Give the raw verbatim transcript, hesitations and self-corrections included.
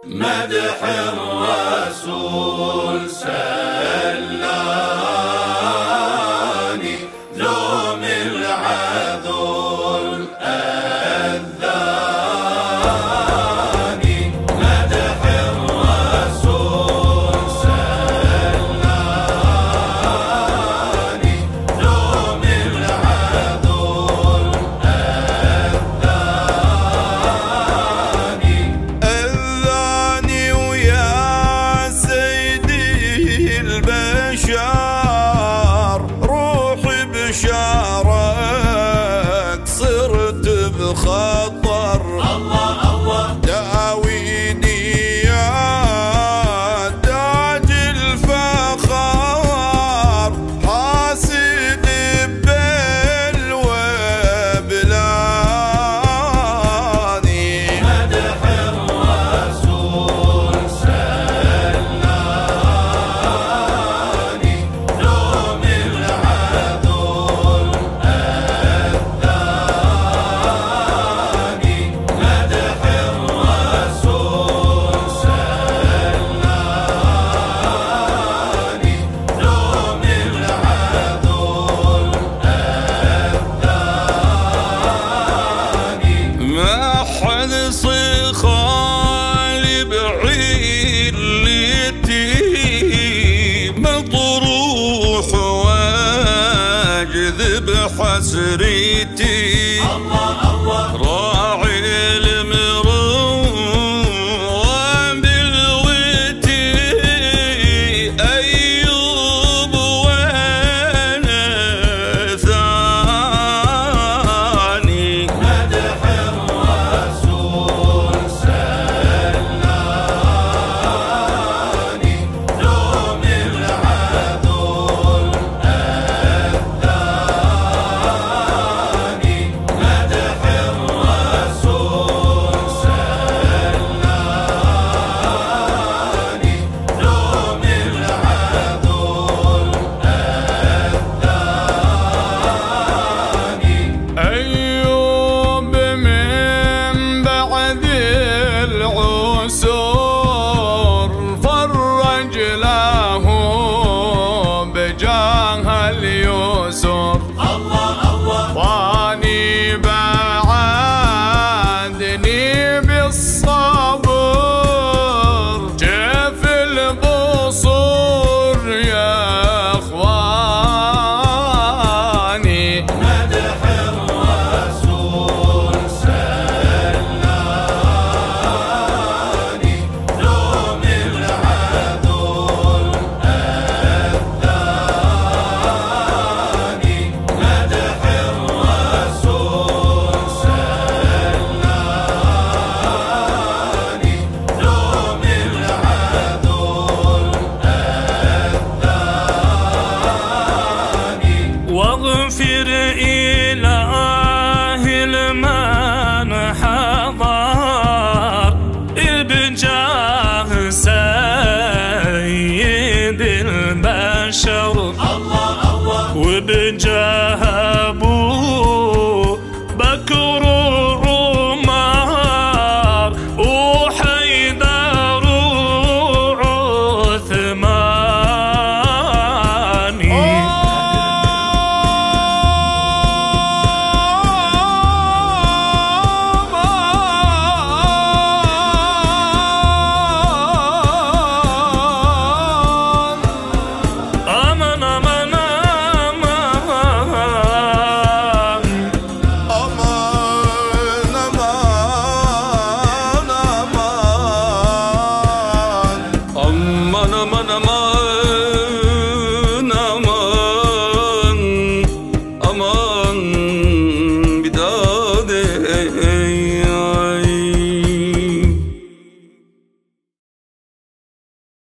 مدح الرسول سلاني لوم العذول أذاني. مدح الرسول سلاني لوم العذول أذاني. أذاني ويا سيدي البشر روحي بشارك صرت بخطر. الله الله داويني يا تاج الفخر حاسد ببلوى بلاني. مدح الرسول سلاني لوم العذول أذاني. مدح الرسول سلاني لوم العذول أذاني. ما حد صخالي بعيلتي مطروح واجذب حسرتي. الله الله راعي المروءة بالوتي أيوب وانا ثاني. مدح الرسول سلاني لوم العذول أذاني. مدح الرسول سلاني لوم العذول أذاني. أيوب من بعد العسر